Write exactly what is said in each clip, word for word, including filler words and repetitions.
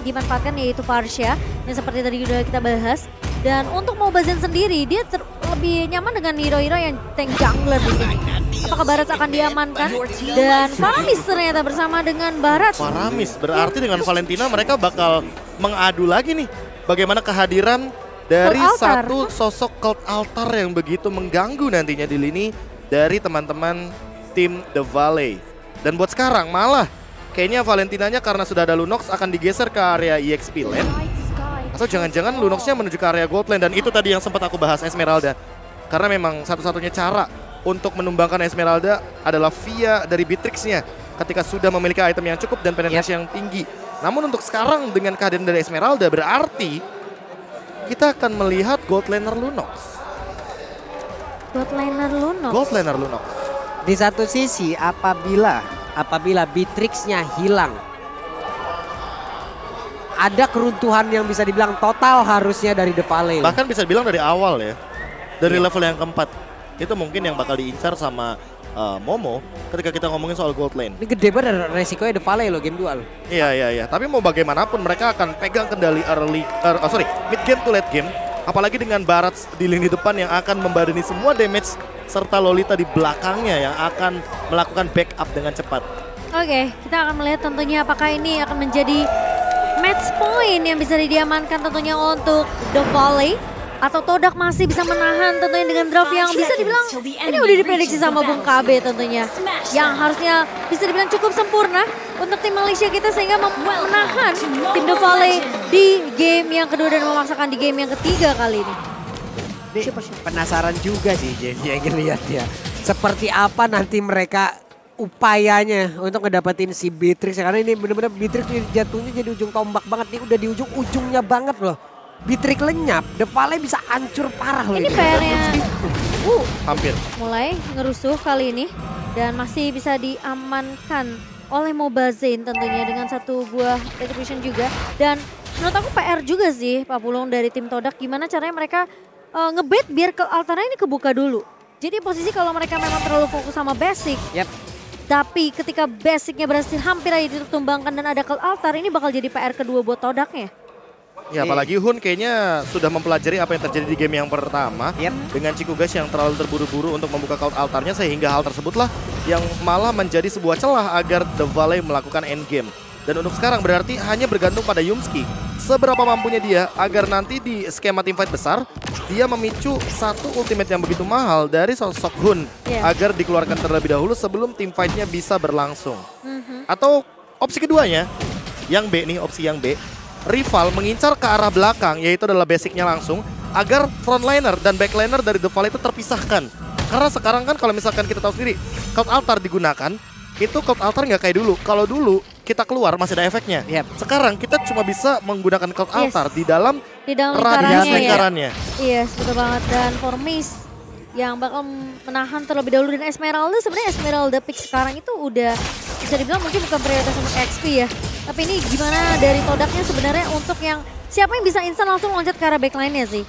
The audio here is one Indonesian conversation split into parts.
dimanfaatkan yaitu Parsha yang seperti tadi udah kita bahas. Dan untuk Mobazen sendiri dia lebih nyaman dengan hero-hero yang tank jungler di sini. Apakah Barats akan diamankan? Dan Faramis ternyata bersama dengan Barats. Faramis berarti dengan Valentina mereka bakal mengadu lagi nih. Bagaimana kehadiran dari satu sosok cult altar yang begitu mengganggu nantinya di lini dari teman-teman tim The Valley. Dan buat sekarang malah kayaknya Valentinanya karena sudah ada Lunox akan digeser ke area E X P lane. Atau jangan-jangan Lunoxnya menuju ke area gold lane. Dan itu tadi yang sempat aku bahas, Esmeralda. Karena memang satu-satunya cara untuk menumbangkan Esmeralda adalah via dari Beatrix-nya. Ketika sudah memiliki item yang cukup dan penetrasi yang tinggi. Namun untuk sekarang dengan kehadiran dari Esmeralda berarti kita akan melihat gold laner Lunox. Gold laner Lunox? Gold laner Lunox. Di satu sisi apabila apabila Beatrix-nya hilang, ada keruntuhan yang bisa dibilang total harusnya dari The Valley. Bahkan bisa dibilang dari awal ya. Dari yeah. level yang keempat. Itu mungkin yang bakal diincar sama uh, Momo ketika kita ngomongin soal gold lane. Ini gede banget resikonya The Valley loh game dua loh. Iya iya iya. Tapi mau bagaimanapun mereka akan pegang kendali early, er, oh sorry, mid game to late game. Apalagi dengan Barats di lini depan yang akan membadani semua damage. Serta Lolita di belakangnya yang akan melakukan backup dengan cepat. Oke, kita akan melihat tentunya apakah ini akan menjadi match point yang bisa diamankan tentunya untuk The Valley. Atau Todak masih bisa menahan tentunya dengan draft yang bisa dibilang ini udah diprediksi sama Bung K B tentunya. Yang harusnya bisa dibilang cukup sempurna untuk tim Malaysia kita sehingga menahan tim The Valley di game yang kedua dan memaksakan di game yang ketiga kali ini. Ini penasaran juga sih jadi yang lihat ya. Seperti apa nanti mereka upayanya untuk ngedapetin si Beatrix. Karena ini bener-bener Beatrix jatuhnya jadi ujung tombak banget. Ini udah di ujung-ujungnya banget loh. Beatrix lenyap, The Valley bisa hancur parah loh. Ini P R-nya uh, hampir mulai ngerusuh kali ini. Dan masih bisa diamankan oleh Mobazen tentunya dengan satu buah retribution juga. Dan menurut aku P R juga sih Pak Pulung dari tim Todak. Gimana caranya mereka uh, ngebet biar ke altarnya ini kebuka dulu. Jadi posisi kalau mereka memang terlalu fokus sama basic. Yep. Tapi ketika basicnya berhasil hampir aja ditumbangkan dan ada ke altar, ini bakal jadi P R kedua buat Todaknya. Ya apalagi Hun kayaknya sudah mempelajari apa yang terjadi di game yang pertama. Yep. Dengan Chikugas yang terlalu terburu-buru untuk membuka cult altarnya sehingga hal tersebutlah yang malah menjadi sebuah celah agar The Valley melakukan endgame. Dan untuk sekarang berarti hanya bergantung pada Yumski. Seberapa mampunya dia agar nanti di skema teamfight besar dia memicu satu ultimate yang begitu mahal dari sosok Hun. Yeah. Agar dikeluarkan terlebih dahulu sebelum teamfightnya bisa berlangsung. Mm-hmm. Atau opsi keduanya, yang B nih opsi yang B. Rival mengincar ke arah belakang, yaitu adalah basicnya langsung, agar frontliner dan backliner dari The Valley itu terpisahkan. Karena sekarang kan kalau misalkan kita tahu sendiri, cult altar digunakan, itu cult altar nggak kayak dulu. Kalau dulu kita keluar masih ada efeknya. Yep. Sekarang kita cuma bisa menggunakan cult altar yes. di dalam, di dalam radius lingkarannya. lingkarannya. Iya, yes, betul banget. Dan for Miss yang bakal menahan terlebih dahulu, dan Esmeralda sebenarnya Esmeralda pick sekarang itu udah bisa dibilang mungkin bukan prioritas untuk X P ya. Tapi ini gimana dari Todaknya sebenarnya untuk yang siapa yang bisa instan langsung loncat ke arah backline-nya sih.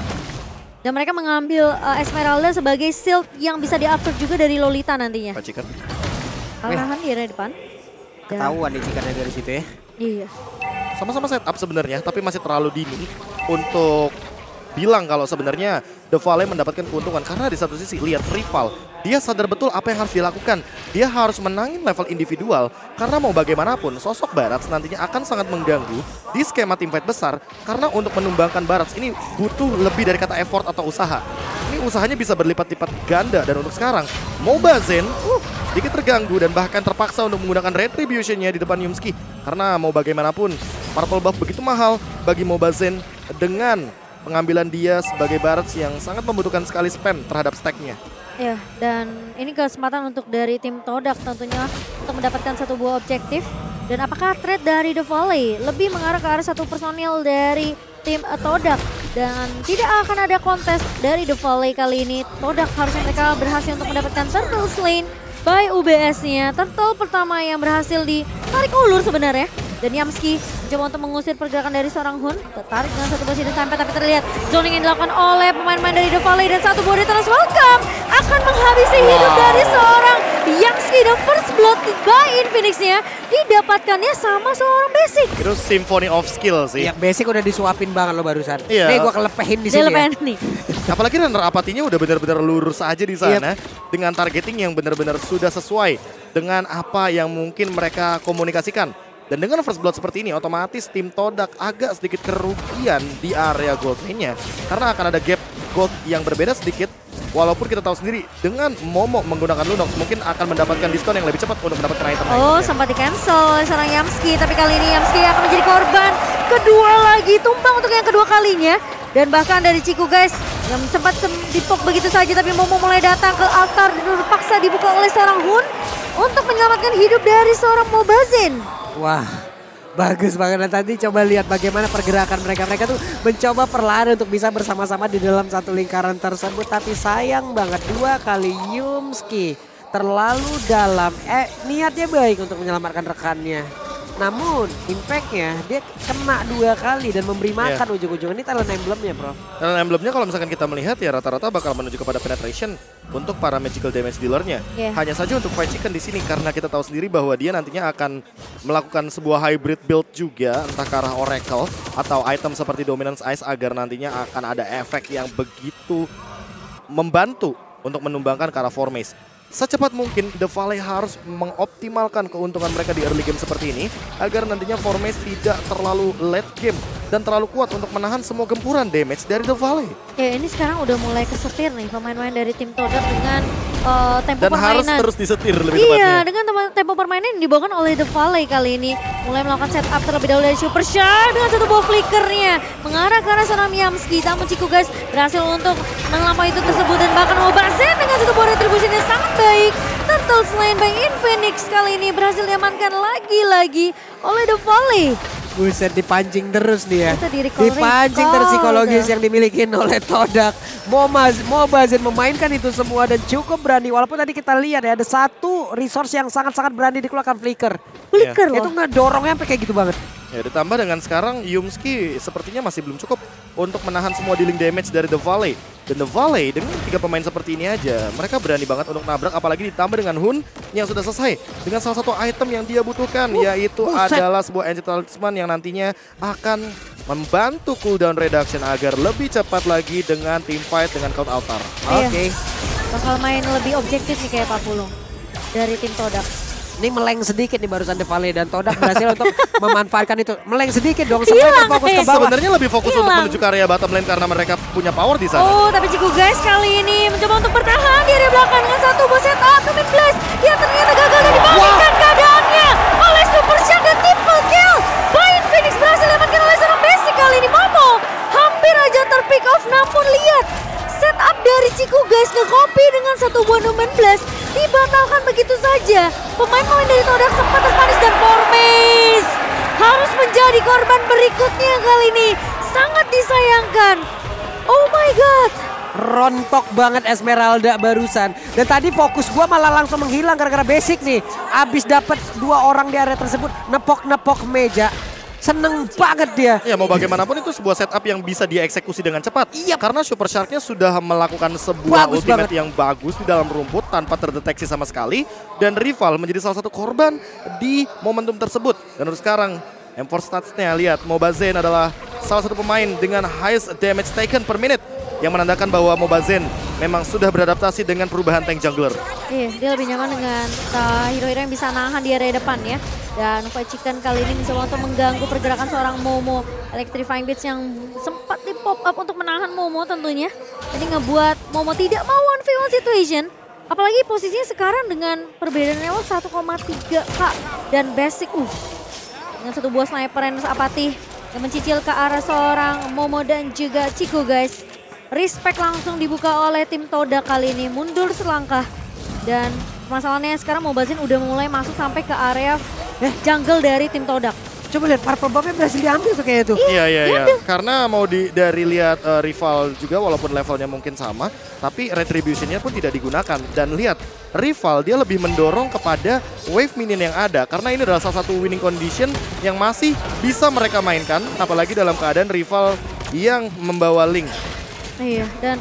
Dan mereka mengambil uh, Esmeralda sebagai shield yang bisa di-absorb juga dari Lolita nantinya. Pacikan. Kalahan di area depan. Ketahuan nih cikannya dari situ ya. Iya. Sama-sama setup sebenarnya, tapi masih terlalu dini untuk bilang kalau sebenarnya The Valley mendapatkan keuntungan. Karena di satu sisi lihat rival, dia sadar betul apa yang harus dilakukan. Dia harus menangin level individual. Karena mau bagaimanapun sosok Barats nantinya akan sangat mengganggu di skema teamfight besar. Karena untuk menumbangkan Barats ini butuh lebih dari kata effort atau usaha. Ini usahanya bisa berlipat-lipat ganda. Dan untuk sekarang Mobazen uh, sedikit terganggu dan bahkan terpaksa untuk menggunakan retribution-nya di depan Yumski. Karena mau bagaimanapun purple buff begitu mahal bagi Mobazen dengan pengambilan dia sebagai Barats yang sangat membutuhkan sekali spam terhadap stack-nya. Ya, dan ini kesempatan untuk dari tim Todak tentunya untuk mendapatkan satu buah objektif. Dan apakah trade dari The Valley lebih mengarah ke arah satu personil dari tim Todak. Dan tidak akan ada kontes dari The Valley kali ini. Todak harusnya mereka berhasil untuk mendapatkan Turtle Lane by U B S-nya. Turtle pertama yang berhasil ditarik ulur sebenarnya. Dan Yamski mencoba untuk mengusir pergerakan dari seorang Hun. Tertarik dengan satu posisi sampai tapi terlihat zoning yang dilakukan oleh pemain-pemain dari The Valley. Dan satu buah Returns Welcome akan menghabisi hidup dari seorang Yamski the first blood by Infinix-nya didapatkannya sama seorang Basic. Itu symphony of skill sih. Iya, Basic udah disuapin banget lo barusan. Iya. Nih gue kelepehin di Dia sini lepen ya. nih. Apalagi runner apatinya udah benar-benar lurus aja di sana. Dengan targeting yang benar-benar sudah sesuai dengan apa yang mungkin mereka komunikasikan. Dan dengan first blood seperti ini, otomatis tim Todak agak sedikit kerugian di area gold lane-nya. Karena akan ada gap gold yang berbeda sedikit. Walaupun kita tahu sendiri, dengan Momo menggunakan Lunox mungkin akan mendapatkan diskon yang lebih cepat untuk mendapatkan item. Oh, sempat di cancel oleh seorang Yamski. Tapi kali ini Yamski akan menjadi korban kedua lagi. Tumpang untuk yang kedua kalinya. Dan bahkan dari Ciku guys, yang sempat dipok begitu saja. Tapi Momo mulai datang ke altar dan terpaksa dibuka oleh seorang Hun. Untuk menyelamatkan hidup dari seorang Mobazin. Wah, bagus banget. Dan tadi coba lihat bagaimana pergerakan mereka. Mereka tuh mencoba perlahan untuk bisa bersama-sama di dalam satu lingkaran tersebut. Tapi sayang banget dua kali Yumski terlalu dalam. Eh, niatnya baik untuk menyelamatkan rekannya. Namun impactnya dia kena dua kali dan memberi makan yeah. ujung-ujungnya. Ini talent emblemnya, bro. Talent emblemnya kalau misalkan kita melihat ya rata-rata bakal menuju kepada penetration untuk para magical damage dealernya. Yeah. Hanya saja untuk Fried Chicken di sini karena kita tahu sendiri bahwa dia nantinya akan melakukan sebuah hybrid build juga entah ke arah Oracle atau item seperti Dominance Ice agar nantinya akan ada efek yang begitu membantu untuk menumbangkan ke arah Formace. Secepat mungkin The Valley harus mengoptimalkan keuntungan mereka di early game seperti ini agar nantinya Formace tidak terlalu late game dan terlalu kuat untuk menahan semua gempuran damage dari The Valley. Ya ini sekarang udah mulai kesetir nih pemain-pemain dari tim Todak dengan uh, tempo dan permainan. Dan harus terus disetir lebih iya, tepatnya. Iya dengan tempo permainan yang dibawakan oleh The Valley kali ini. Mulai melakukan setup terlebih dahulu dari Super Shark dengan satu buah flickernya. Mengarah ke arah seorang Yamski. Namun Ciku guys berhasil untuk melampaui itu tersebut. Dan bahkan Mobazin dengan satu buah retribution yang sangat baik. Turtle Slain by Infinix kali ini berhasil diamankan lagi-lagi oleh The Valley. Buset, dipancing terus dia. Di dipancing terus psikologis yang dimiliki oleh Todak. Mobazin memainkan itu semua dan cukup berani. Walaupun tadi kita lihat ya ada satu resource yang sangat-sangat berani dikeluarkan Flicker. Flicker ya. Itu ngedorongnya sampai kayak gitu banget. Ya ditambah dengan sekarang Yumski sepertinya masih belum cukup untuk menahan semua dealing damage dari The Valley. Dan The Valley dengan tiga pemain seperti ini aja, mereka berani banget untuk nabrak apalagi ditambah dengan Hun yang sudah selesai. Dengan salah satu item yang dia butuhkan uh, yaitu buset. adalah sebuah Angel Talisman yang nantinya akan membantu cooldown reduction agar lebih cepat lagi dengan team fight dengan Cloud Altar. Oke. Okay. Bakal main lebih objektif nih kayak Pak Pulung dari tim Todak. Ini meleng sedikit nih barusan The Valley dan Todak berhasil untuk memanfaatkan itu. Meleng sedikit dong, sebenarnya fokus ke bawah. Sebenarnya lebih fokus Hilang. untuk menuju ke area bottom lane karena mereka punya power di sana. Oh, tapi Ciku guys kali ini mencoba untuk bertahan di area belakang dengan satu buah setup to mid blast yang ternyata gagal dan dibalikkan wow. keadaannya oleh Super Shark dan triple kill. Bain Phoenix berhasil diamankan oleh seorang Basic kali ini. Momo hampir aja terpick off, namun lihat setup dari Ciku guys nge-copy dengan satu buah Numen Blast dibatalkan begitu saja. Pemain-pemain dari Todak sempat terpanis dan Formace harus menjadi korban berikutnya kali ini. Sangat disayangkan. Oh my god. Rontok banget Esmeralda barusan. Dan tadi fokus gua malah langsung menghilang gara-gara Basic nih. Abis dapat dua orang di area tersebut nepok-nepok meja. Seneng banget dia. Ya mau bagaimanapun itu sebuah setup yang bisa dieksekusi dengan cepat. Iya. Karena Super Shark-nya sudah melakukan sebuah bagus ultimate banget. yang bagus di dalam rumput tanpa terdeteksi sama sekali. Dan Rival menjadi salah satu korban di momentum tersebut. Dan untuk sekarang M four Stats-nya lihat Mobazin adalah salah satu pemain dengan highest damage taken per minute. Yang menandakan bahwa Mobazin memang sudah beradaptasi dengan perubahan tank jungler. Iya, dia lebih nyaman dengan hero-hero uh, yang bisa nahan di area depan ya. Dan Fried Chicken kali ini mencoba untuk mengganggu pergerakan seorang Momo. Electrifying Beats yang sempat di pop up untuk menahan Momo tentunya. Jadi ngebuat Momo tidak mau one v one situation. Apalagi posisinya sekarang dengan perbedaan level satu koma tiga K. Dan Basic uh, dengan satu buah sniper yang apatih yang mencicil ke arah seorang Momo dan juga Ciku guys. Respect langsung dibuka oleh tim Todak kali ini, mundur selangkah. Dan masalahnya sekarang Mobazin udah mulai masuk sampai ke area eh, jungle dari tim Todak. Coba lihat purple bomb-nya berhasil diambil tuh kayak itu. Iya, iya, iya. Karena mau di, dari lihat uh, Rival juga walaupun levelnya mungkin sama, tapi retribution-nya pun tidak digunakan. Dan lihat, Rival dia lebih mendorong kepada wave minion yang ada. Karena ini adalah salah satu winning condition yang masih bisa mereka mainkan. Apalagi dalam keadaan Rival yang membawa Link. Iya, dan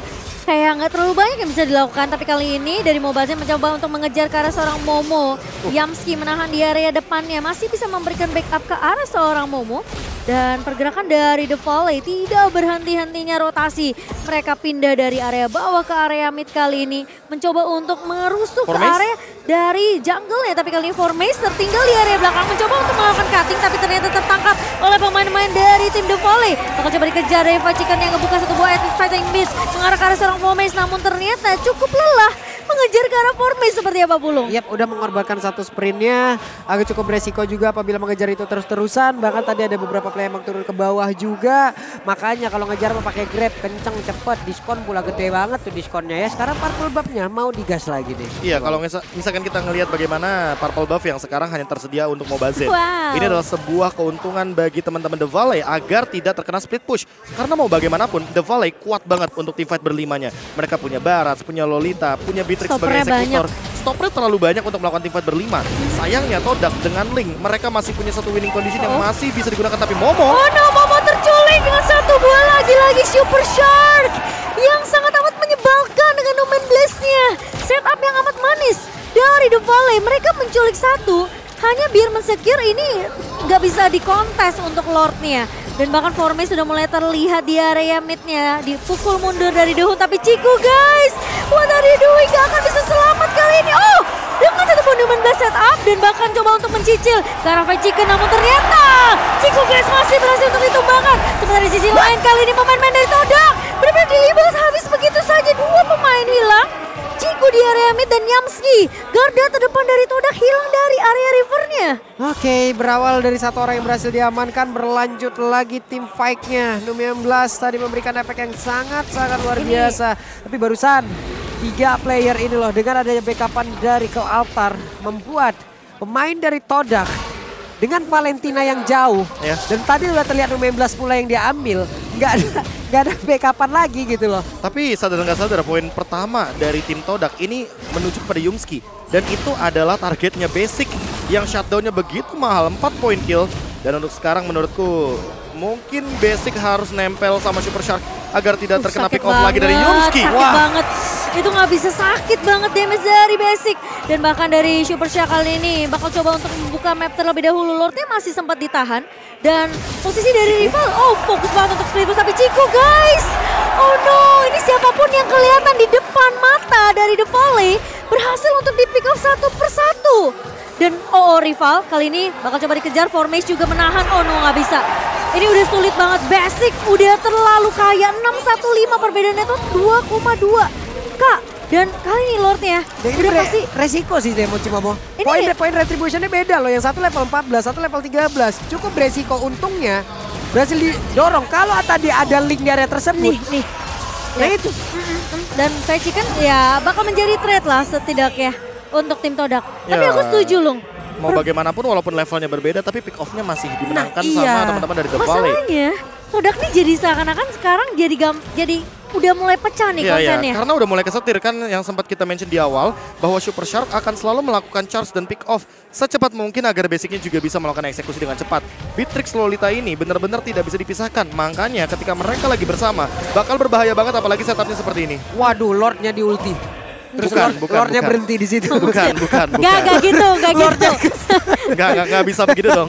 kayak nggak terlalu banyak yang bisa dilakukan. Tapi kali ini dari Mobazir mencoba untuk mengejar ke arah seorang Momo. Uh. Yamski menahan di area depannya, masih bisa memberikan backup ke arah seorang Momo. Dan pergerakan dari The Volley tidak berhenti-hentinya rotasi. Mereka pindah dari area bawah ke area mid kali ini. Mencoba untuk merusuk ke area dari jungle-nya. Tapi kali ini Formace tertinggal di area belakang. Mencoba untuk melakukan cutting tapi ternyata tertangkap oleh pemain-pemain dari tim The Volley. Bakal coba dikejar dari Fachikan yang ngebuka satu buah Epic Fighting Mist. Mengarah ke arah seorang Formace namun ternyata cukup lelah mengejar ke arah Formace seperti apa Pulung? Yap, udah mengorbankan satu sprintnya. Agak cukup beresiko juga apabila mengejar itu terus-terusan. Bahkan tadi ada beberapa player yang turun ke bawah juga. Makanya kalau ngejar mau pakai grab kenceng cepet. Diskon pula gede banget tuh diskonnya ya. Sekarang Purple Buff-nya mau digas lagi deh. Iya, kalau misalkan kita ngelihat bagaimana Purple Buff yang sekarang hanya tersedia untuk Mobazir. Wow. Ini adalah sebuah keuntungan bagi teman-teman The Volley agar tidak terkena split push. Karena mau bagaimanapun The Volley kuat banget untuk teamfight berlimanya. Mereka punya Barats, punya Lolita, punya Beatrix sebagai eksekutor. Stoppernya terlalu banyak untuk melakukan teamfight berlima. Sayangnya Todak dengan Link, mereka masih punya satu winning condition yang masih bisa digunakan. Tapi Momo, oh no, Momo terculik dengan satu buah lagi-lagi Super Shark yang sangat amat menyebalkan dengan Omen Blast-nya. Setup yang amat manis dari The Volley. Mereka menculik satu hanya biar mensecure ini nggak bisa dikontes untuk Lord-nya. Dan bahkan Formace sudah mulai terlihat di area mid-nya. Dipukul mundur dari Dehun. Tapi Chiku guys, what are you doing? Gak akan bisa selamat kali ini. Oh, dengan satu Monument Blast setup. Dan bahkan coba untuk mencicil ke arah Chicken. Namun ternyata Chiku guys masih berhasil untuk ditumbangkan. Sementara di sisi lain kali ini pemain-pemain dari Todak benar-benar dilibas habis begitu saja. Dua pemain hilang. Chiku di area mid dan Yamski. Garda terdepan dari Todak hilang dari area rivernya. Oke, berawal dari satu orang yang berhasil diamankan, berlanjut lagi tim fight-nya. Numian Blast tadi memberikan efek yang sangat-sangat luar Ini. biasa. Tapi barusan tiga player ini loh dengan adanya backupan dari Cloud Altar membuat pemain dari Todak dengan Valentina yang jauh. Ya. Dan tadi udah terlihat Numian Blast pula yang diambil. Nggak ada, nggak ada backupan lagi gitu loh. tapi sadar nggak sadar poin pertama dari tim Todak ini menuju kepada Yumski. Dan itu adalah targetnya Basic yang shutdownnya begitu mahal, empat poin kill. Dan untuk sekarang menurutku mungkin Basic harus nempel sama Super Shark agar tidak Uh, terkena sakit pick off lagi dari banget, Yumski. Sakit banget. Itu nggak bisa, sakit banget damage dari Basic. Dan bahkan dari Super Shark kali ini bakal coba untuk membuka map terlebih dahulu. Lordnya masih sempat ditahan. Dan posisi dari rival, oh fokus banget untuk split push. Tapi Chiku guys, oh no, ini siapapun yang kelihatan di depan mata dari The Volley berhasil untuk di pick off satu persatu. Dan oh, oh rival kali ini bakal coba dikejar. Formace juga menahan, oh no nggak bisa. Ini udah sulit banget, Basic udah terlalu kaya. Enam satu lima perbedaannya tuh dua koma dua. Kak, dan kali ini Lordnya Dan ini udah re- pasti resiko sih Demo Cimomo. Ini- Poin poin retributionnya beda loh. Yang satu level empat belas, satu level tiga belas. Cukup beresiko, untungnya berhasil didorong. Kalau tadi ada link di area tersebut. nih, nih. Nah Ya. itu. Dan Fetchy kan ya bakal menjadi threat lah setidaknya untuk tim Todak. Tapi Ya. aku setuju Lung. Mau bagaimanapun walaupun levelnya berbeda tapi pick off-nya masih dimenangkan Nah, iya. sama teman-teman dari The Volley. Masalahnya Todak nih jadi seakan-akan sekarang jadi gam, jadi udah mulai pecah nih Iya, iya. konsennya. Karena udah mulai kesetir kan yang sempat kita mention di awal bahwa Super Shark akan selalu melakukan charge dan pick off secepat mungkin agar basicnya juga bisa melakukan eksekusi dengan cepat. Beatrix Lolita ini benar-benar tidak bisa dipisahkan. Makanya ketika mereka lagi bersama bakal berbahaya banget apalagi setupnya seperti ini. Waduh, Lordnya di ulti. Terus Bukan, Lord, bukan, Lordnya bukan. berhenti di situ. Bukan, bukan, bukan. Gak, gak gitu, gak gitu. Gak, gak, gak bisa begitu dong.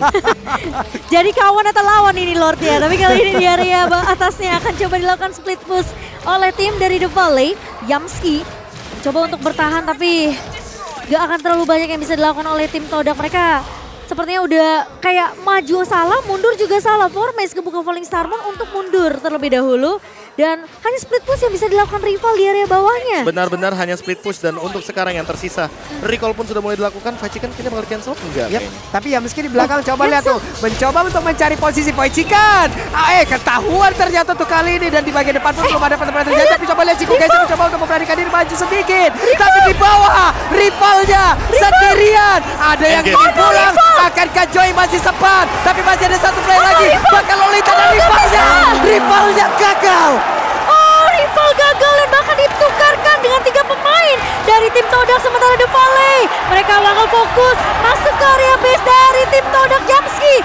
Jadi kawan atau lawan ini Lord ya. Tapi kali ini di area atasnya akan coba dilakukan split push oleh tim dari The Volley. Yamski coba untuk bertahan tapi gak akan terlalu banyak yang bisa dilakukan oleh tim Todak. Mereka sepertinya udah kayak maju salah, mundur juga salah. Formace kebuka Falling Starmon untuk mundur terlebih dahulu. Dan hanya split push yang bisa dilakukan rival di area bawahnya. Benar-benar hanya split push dan untuk sekarang yang tersisa recall pun sudah mulai dilakukan. Fachikan kini bakal di cancel enggak? Yap, kayaknya. tapi ya meski di belakang Oh, coba lihat tuh, mencoba untuk mencari posisi Poichikan. Ah, eh ketahuan ternyata tuh kali ini dan di bagian depan pun belum ada teman-teman terjadi. Tapi coba lihat Chico guys mencoba untuk memberanikan diri maju sedikit. Tapi di bawah rivalnya sendirian. Ada yang Engage. ingin pulang. Akankah Joy masih sempat? Tapi masih ada satu player lagi. Bakal Lolita dan rivalnya. Rivalnya gagal. Oh, rival gagal dan bahkan ditukarkan dengan tiga pemain dari tim Todak sementara The Volley. Mereka bakal fokus masuk ke area base dari tim Todak. Yamski mencoba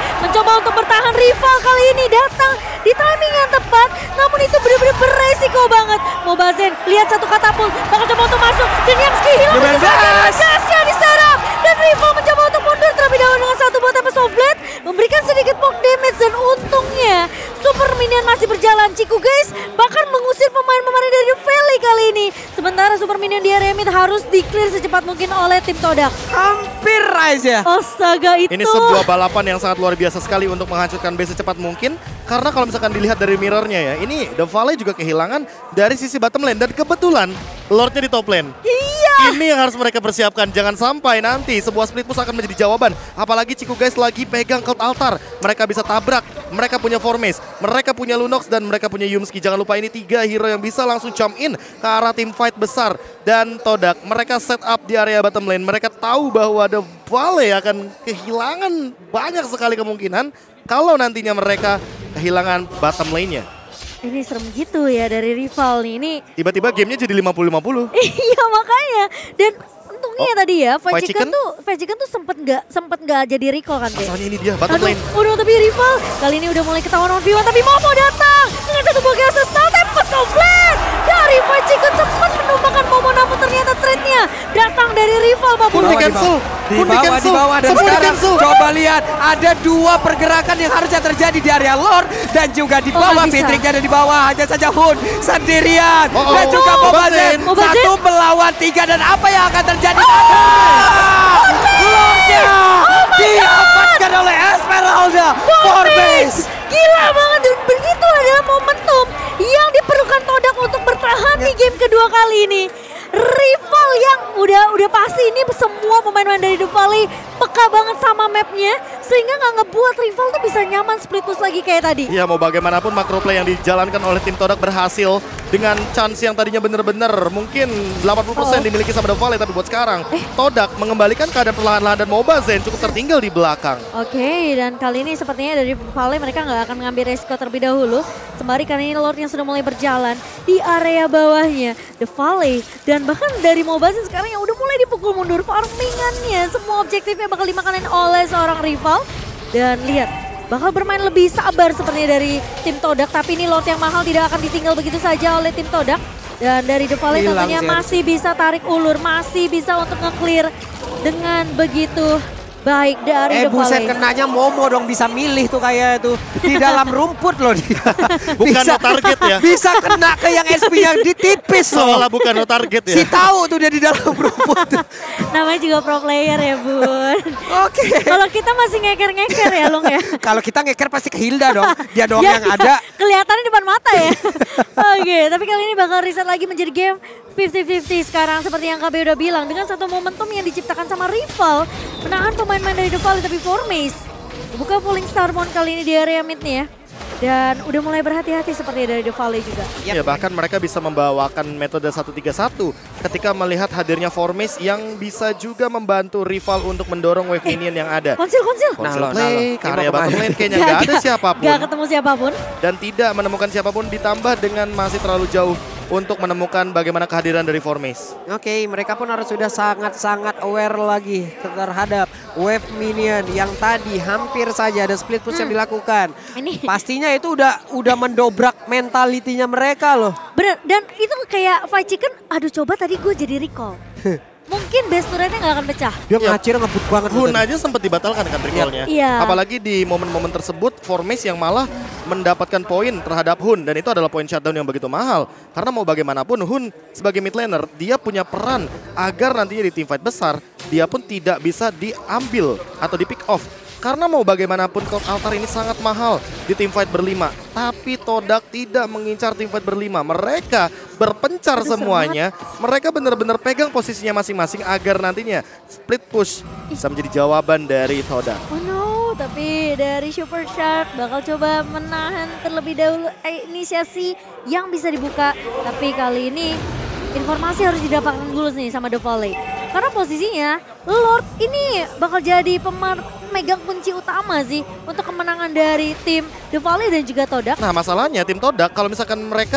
mencoba untuk bertahan. Rival kali ini datang di timing yang tepat, namun itu benar-benar beresiko banget. Mobazen lihat satu katapult, bakal coba untuk masuk, dan Yamski hilang gasnya diserap, dan Rival mencoba untuk mundur terlebih dahulu dengan satu buah Tempest of Blade, memberikan sedikit poke damage, dan untungnya Super Minion masih berjalan. Ciku guys bahkan mengusir pemain-pemain dari The Valley kali ini. Sementara Super Minion di area mid harus di-clear secepat mungkin oleh tim Todak. Hampir aja. Astaga, itu. Ini sebuah balapan yang sangat luar biasa sekali untuk menghancurkan base secepat mungkin. Karena kalau misalkan dilihat dari mirrornya ya, ini The Valley juga kehilangan dari sisi bottom lane. Dan kebetulan Lordnya di top lane. Iya. Ini yang harus mereka persiapkan. Jangan sampai nanti sebuah split push akan menjadi jawaban. Apalagi Ciku guys lagi pegang Cult Altar. Mereka bisa tabrak. Mereka punya Formace. Mereka punya Lunox dan mereka punya Yumski. Jangan lupa ini tiga hero yang bisa langsung jump in ke arah tim fight besar. Dan Todak, mereka set up di area bottom lane. Mereka tahu bahwa The Valley akan kehilangan banyak sekali kemungkinan kalau nantinya mereka kehilangan bottom lane-nya. Ini serem gitu ya dari Rival nih. Ini Tiba-tiba gamenya jadi lima puluh lima puluh. iya makanya. Dan untungnya Oh, ya tadi ya, Fight Fight Chicken Chicken? tuh, Fight Chicken tuh sempet nggak sempet nggak jadi recall kan deh. Masalahnya ini dia, bottom Aduh, lane. udah tapi Rival kali ini udah mulai ketahuan one v one, tapi Momo datang dengan satu buah gas assault Tempest of Blade dari Fight Chicken, sempat menumbangkan Momo, namun ternyata trade-nya datang dari Rival. Pun di cancel. Di Pun di bawah, di cancel. bawah, dan Semua di sekarang cancel. coba lihat ada dua pergerakan yang harusnya terjadi di area Lord dan juga di Oh, bawah. nggak bisa. Patricknya ada di bawah, hanya saja Hun sendirian Oh, oh, dan oh, juga oh, Mobazen Mobazen. satu melawan tiga, dan apa yang akan terjadi? Lordnya diamankan oleh Esmeralda Forbase. Gila banget, dan begitu adalah momentum yang diperlukan Todak untuk bertahan di game kedua kali ini. Rival yang udah udah pasti ini semua pemain-pemain dari The Valley peka banget sama mapnya, sehingga nggak ngebuat Rival tuh bisa nyaman split push lagi kayak tadi. Ya mau bagaimanapun macro play yang dijalankan oleh tim Todak berhasil dengan chance yang tadinya bener-bener mungkin delapan puluh persen Oh. dimiliki sama The Valley, tapi buat sekarang Todak mengembalikan keadaan perlahan-lahan dan Mobazen cukup tertinggal di belakang. Oke, dan kali ini sepertinya dari Valley mereka nggak akan mengambil resiko terlebih dahulu. Sembari kali ini Lord yang sudah mulai berjalan di area bawahnya The Valley, dan bahkan dari Mobazen sekarang yang udah mulai dipukul mundur farmingannya. Semua objektifnya bakal dimakanin oleh seorang Rival. Dan lihat, bakal bermain lebih sabar sepertinya dari tim Todak, tapi ini Lord yang mahal tidak akan ditinggal begitu saja oleh tim Todak. Dan dari The Valley Hilang tentunya sih. masih bisa tarik ulur, masih bisa untuk nge-clear dengan begitu baik dari Eh The buset, Valley. kenanya Momo dong, bisa milih tuh kayak itu di dalam rumput loh dia. Bukan bisa, no target ya. Bisa kena ke yang S P yang di tipis loh. Seolah bukan no target ya. Si tahu tuh dia di dalam rumput. Namanya juga pro player ya bun. Oke. Kalau kita masih ngeker-ngeker ya Long ya. Kalau kita ngeker pasti ke Hilda dong. Dia doang Ya, yang ada. Kelihatannya depan mata ya. Oke, tapi kali ini bakal reset lagi menjadi game lima puluh lima puluh sekarang, seperti yang K B udah bilang, dengan satu momentum yang diciptakan sama Rival menahan pemain-pemain dari The Valley, tapi Formace buka Falling Starbone kali ini di area mid nih ya. Dan udah mulai berhati-hati seperti dari The Valley juga. Ya bahkan mereka bisa membawakan metode satu tiga satu ketika melihat hadirnya Formace yang bisa juga membantu Rival untuk mendorong wave minion yang ada. Konsil, konsil. Nah, Konsil lo, play, nah, lo. ke Ini area mau bottom kemana? lane kayaknya nggak ada siapapun. Gak ketemu siapapun. Dan tidak menemukan siapapun, ditambah dengan masih terlalu jauh untuk menemukan bagaimana kehadiran dari Formace. Oke, mereka pun harus sudah sangat-sangat aware lagi terhadap wave minion yang tadi hampir saja ada split push yang dilakukan. Ini- Pastinya itu udah udah mendobrak mentalitinya mereka loh. Bener, dan itu kayak Fight Chicken, aduh coba tadi gue jadi recall. Mungkin base turretnya gak akan pecah. Dia Ya. ngacir ngebut banget. Hun gitu. aja sempat dibatalkan kan recall-nya. Iya. Apalagi di momen-momen tersebut Formace yang malah mendapatkan poin terhadap Hun, dan itu adalah poin shutdown yang begitu mahal. Karena mau bagaimanapun Hun sebagai mid laner dia punya peran agar nantinya di teamfight besar dia pun tidak bisa diambil atau di pick off. Karena mau bagaimanapun Cult Altar ini sangat mahal di teamfight berlima. Tapi Todak tidak mengincar teamfight berlima. Mereka berpencar semuanya. Mereka benar-benar pegang posisinya masing-masing agar nantinya split push bisa menjadi jawaban dari Todak. Oh no, tapi dari Super Shark bakal coba menahan terlebih dahulu eh, inisiasi yang bisa dibuka. Tapi kali ini informasi harus didapatkan dulu nih sama The Valley. Karena posisinya Lord ini bakal jadi pemegang kunci utama sih untuk kemenangan dari tim The Valley dan juga Todak. Nah masalahnya tim Todak kalau misalkan mereka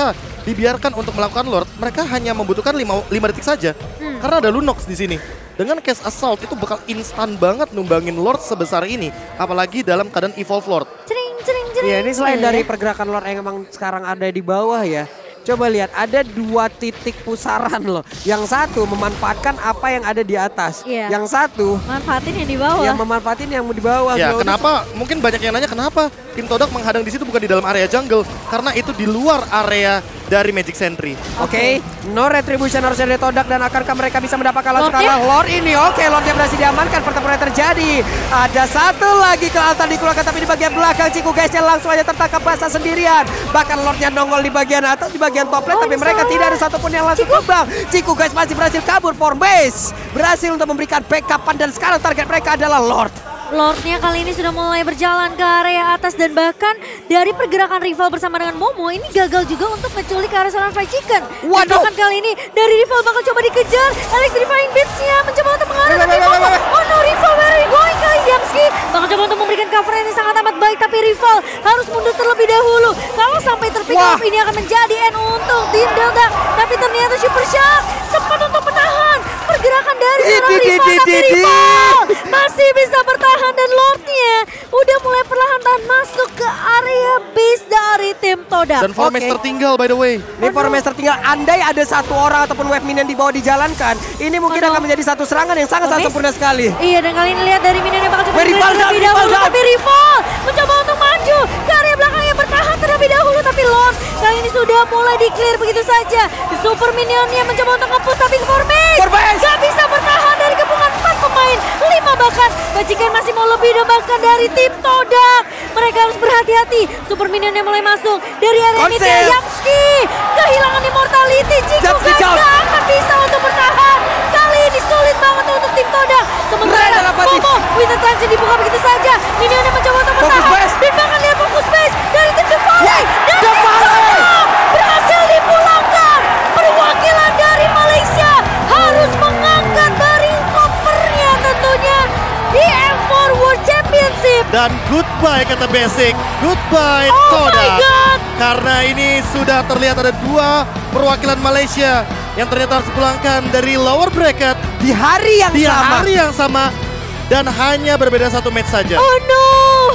dibiarkan untuk melakukan Lord, mereka hanya membutuhkan lima detik saja. Hmm. Karena ada Lunox di sini. Dengan Cast Assault itu bakal instan banget numbangin Lord sebesar ini. Apalagi dalam keadaan Evolve Lord. Cering, cering, cering. Ya ini selain dari pergerakan Lord yang emang sekarang ada di bawah ya. Coba lihat, ada dua titik pusaran loh. Yang satu memanfaatkan apa yang ada di atas. Iya. Yang satu manfaatin yang di bawah. Yang memanfaatin yang di bawah. Ya, kenapa? Mungkin banyak yang nanya kenapa tim Todak menghadang di situ bukan di dalam area jungle. Karena itu di luar area dari Magic Sentry. Oke, okay. No retribution harusnya dari Todak, dan akankah mereka bisa mendapatkan langsung kalah Lord ini? Oke, okay, Lordnya berhasil diamankan, pertempuran terjadi. Ada satu lagi ke altar dikeluarkan, tapi di bagian belakang Ciku guysnya langsung aja tertangkap basah sendirian. Bahkan Lordnya nongol di bagian atas, di bagian top lane, oh, tapi mereka tidak ada satupun yang langsung tumbang. Ciku guys masih berhasil kabur for base, berhasil untuk memberikan backupan, dan sekarang target mereka adalah Lord. Lordnya kali ini sudah mulai berjalan ke area atas, dan bahkan dari pergerakan rival bersama dengan Momo ini gagal juga untuk menculik ke arah seorang Fried Chicken. Dan bahkan kali ini dari rival bakal coba dikejar. Electrifying Beats-nya mencoba untuk mengarah ke Momo. Oh no, rival where are you going kali Yamski? Bakal coba untuk memberikan cover yang sangat amat baik, tapi rival harus mundur terlebih dahulu. Kalau sampai terpick off ini akan menjadi end untuk tim Delta. Tapi ternyata Super Shock sempat untuk menahan pergerakan dari seorang rival, tapi rival masih bisa bertahan. Dan Lordnya udah mulai perlahan-lahan masuk ke area base dari tim Todak. Dan Formes okay. tertinggal by the way. Ini Formes tertinggal, andai ada satu orang ataupun wave minion di bawah dijalankan, ini mungkin oh, akan menjadi satu serangan yang sangat-sangat sempurna sekali. Iya, dan kali ini lihat dari minion yang bakal coba rival terlebih dahulu, tapi rival mencoba untuk maju ke area belakang yang bertahan terlebih dahulu, tapi Lord kali ini sudah mulai di clear begitu saja. Di super minionnya mencoba untuk nge-push, tapi Formes gak bisa bertahan dari kepungan empat pemain, lima bahkan. Bajikan masih mau lebih bahkan dari tim Todak. Mereka harus berhati-hati. Super minionnya mulai masuk dari area ini. Yamski kehilangan immortality. Ciku guys gak akan bisa untuk bertahan. Kali ini sulit banget untuk tim Todak. Sementara Momo Wither Transit dibuka begitu saja. Minionnya mencoba untuk bertahan. Dan bahkan dia fokus base dari tim The Valley. Dan tim Todak berhasil dipulangkan. Perwakilan dari Malaysia harus mengangkat dari kopernya tentunya di M four World Championship. Dan goodbye kata Basic, goodbye oh Todak. Karena ini sudah terlihat ada dua perwakilan Malaysia yang ternyata harus dipulangkan dari lower bracket di hari yang di sama. hari yang sama dan hanya berbeda satu match saja. Oh no,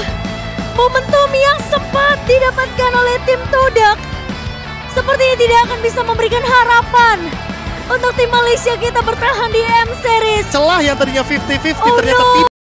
momentum yang sempat didapatkan oleh tim Todak sepertinya tidak akan bisa memberikan harapan untuk tim Malaysia kita bertahan di M Series. Celah yang tadinya fifty fifty oh ternyata no.